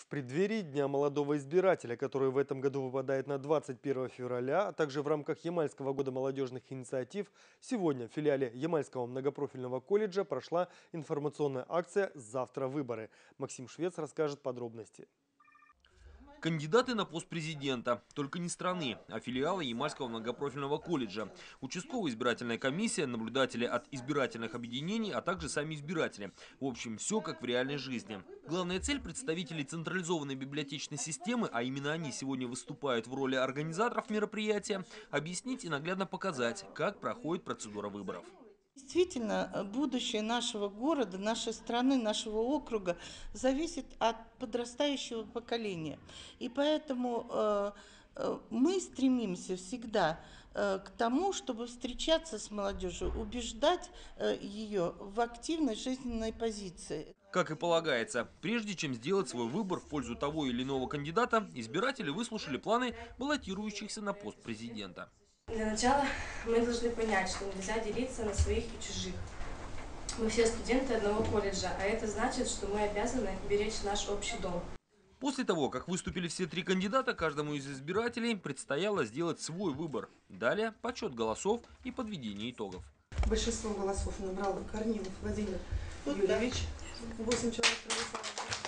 В преддверии Дня молодого избирателя, который в этом году выпадает на 21 февраля, а также в рамках Ямальского года молодежных инициатив, сегодня в филиале Ямальского многопрофильного колледжа прошла информационная акция «Завтра выборы». Максим Швец расскажет подробности. Кандидаты на пост президента. Только не страны, а филиалы Ямальского многопрофильного колледжа. Участковая избирательная комиссия, наблюдатели от избирательных объединений, а также сами избиратели. В общем, все как в реальной жизни. Главная цель представителей централизованной библиотечной системы, а именно они сегодня выступают в роли организаторов мероприятия, объяснить и наглядно показать, как проходит процедура выборов. Действительно, будущее нашего города, нашей страны, нашего округа зависит от подрастающего поколения. И поэтому мы стремимся всегда к тому, чтобы встречаться с молодежью, убеждать ее в активной жизненной позиции. Как и полагается, прежде чем сделать свой выбор в пользу того или иного кандидата, избиратели выслушали планы баллотирующихся на пост президента. Для начала мы должны понять, что нельзя делиться на своих и чужих. Мы все студенты одного колледжа, а это значит, что мы обязаны беречь наш общий дом. После того, как выступили все три кандидата, каждому из избирателей предстояло сделать свой выбор. Далее подсчет голосов и подведение итогов. Большинство голосов набрал Корнилов Владимир Юрьевич. 8 человек проголосовало.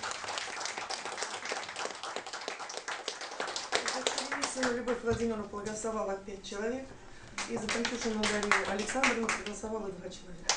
За Любовь Владимировну проголосовало 5 человек. И за Пантюшину Дарью Александровну проголосовало 2 человека.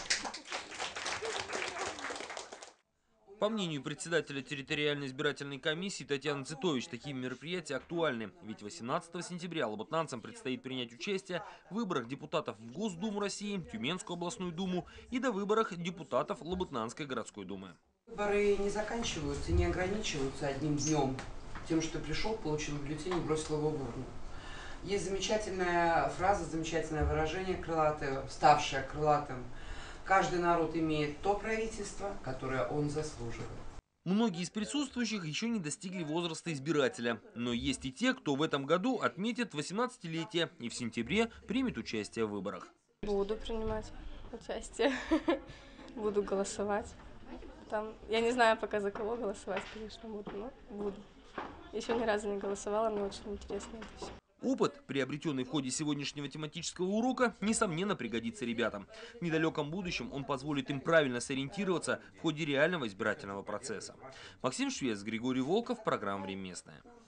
По мнению председателя территориальной избирательной комиссии Татьяны Цитович, такие мероприятия актуальны. Ведь 18 сентября лабытнанцам предстоит принять участие в выборах депутатов в Госдуму России, Тюменскую областную думу и до выборах депутатов Лабытнанской городской думы. Выборы не заканчиваются, не ограничиваются одним днем. Тем, что пришел, получил бюллетень и бросил его в урну. Есть замечательная фраза, замечательное выражение крылатое, ставшее крылатым. Каждый народ имеет то правительство, которое он заслуживает. Многие из присутствующих еще не достигли возраста избирателя. Но есть и те, кто в этом году отметит 18-летие и в сентябре примет участие в выборах. Буду принимать участие, буду голосовать. Я не знаю пока за кого голосовать, конечно, буду, но буду. Еще ни разу не голосовала, мне очень интересно это все. Опыт, приобретенный в ходе сегодняшнего тематического урока, несомненно пригодится ребятам. В недалеком будущем он позволит им правильно сориентироваться в ходе реального избирательного процесса. Максим Швец, Григорий Волков, программа «Время местное».